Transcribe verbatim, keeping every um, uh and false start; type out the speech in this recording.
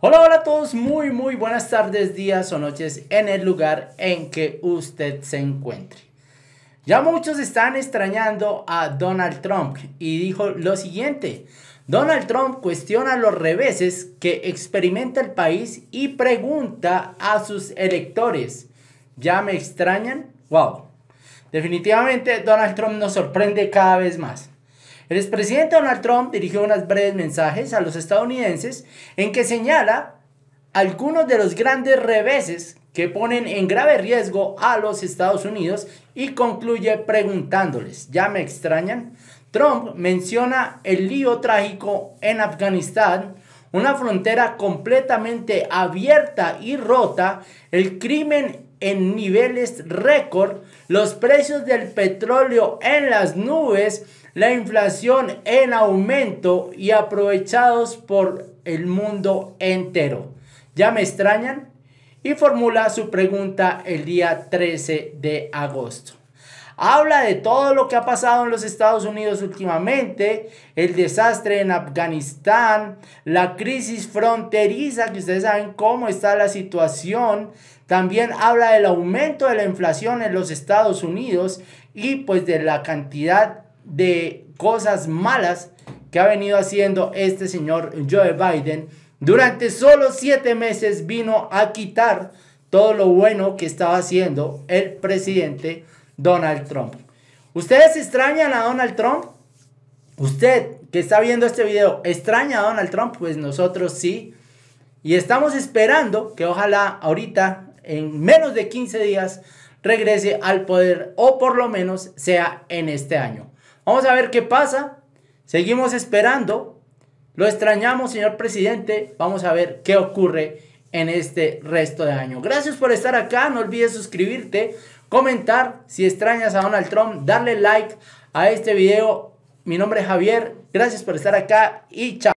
Hola, hola a todos, muy muy buenas tardes, días o noches en el lugar en que usted se encuentre. Ya muchos están extrañando a Donald Trump y dijo lo siguiente: Donald Trump cuestiona los reveses que experimenta el país y pregunta a sus electores: ¿ya me extrañan? Wow, definitivamente Donald Trump nos sorprende cada vez más. El expresidente Donald Trump dirigió unos breves mensajes a los estadounidenses en que señala algunos de los grandes reveses que ponen en grave riesgo a los Estados Unidos y concluye preguntándoles: ¿ya me extrañan? Trump menciona el lío trágico en Afganistán, una frontera completamente abierta y rota, el crimen en niveles récord, los precios del petróleo en las nubes, la inflación en aumento y aprovechados por el mundo entero. ¿Ya me extrañan? Y formula su pregunta el día trece de agosto. Habla de todo lo que ha pasado en los Estados Unidos últimamente, el desastre en Afganistán, la crisis fronteriza, que ustedes saben cómo está la situación. También habla del aumento de la inflación en los Estados Unidos y pues de la cantidad de cosas malas que ha venido haciendo este señor Joe Biden. Durante solo siete meses vino a quitar todo lo bueno que estaba haciendo el presidente Donald Trump. ¿Ustedes extrañan a Donald Trump? ¿Usted que está viendo este video extraña a Donald Trump? Pues nosotros sí. Y estamos esperando que ojalá ahorita, en menos de quince días, regrese al poder, o por lo menos sea en este año. Vamos a ver qué pasa. Seguimos esperando. Lo extrañamos, señor presidente. Vamos a ver qué ocurre en este resto de año. Gracias por estar acá. No olvides suscribirte, comentar si extrañas a Donald Trump, darle like a este video. Mi nombre es Javier. Gracias por estar acá y chao.